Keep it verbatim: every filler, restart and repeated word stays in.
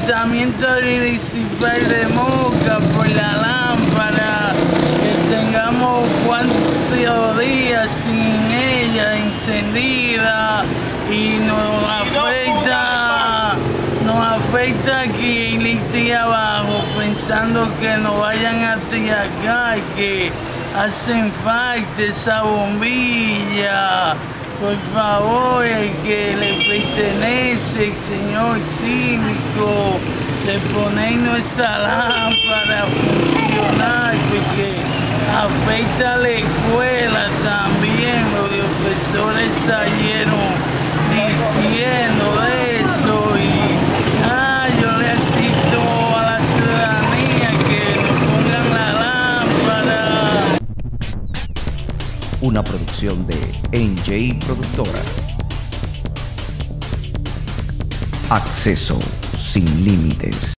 Ayuntamiento Municipal de Moca por la lámpara, que tengamos cuantos días sin ella encendida y nos afecta, nos afecta aquí en Liti abajo, pensando que nos vayan a atracar, que hacen falta esa bombilla. Por favor, el que le pertenece, el señor síndico, de poner nuestra lámpara a funcionar, porque afecta a la escuela también. Los profesores salieron diciendo de eso y ah, yo le asisto a la ciudadanía que nos pongan la lámpara. Una producción de N J Productora. Acceso sin límites.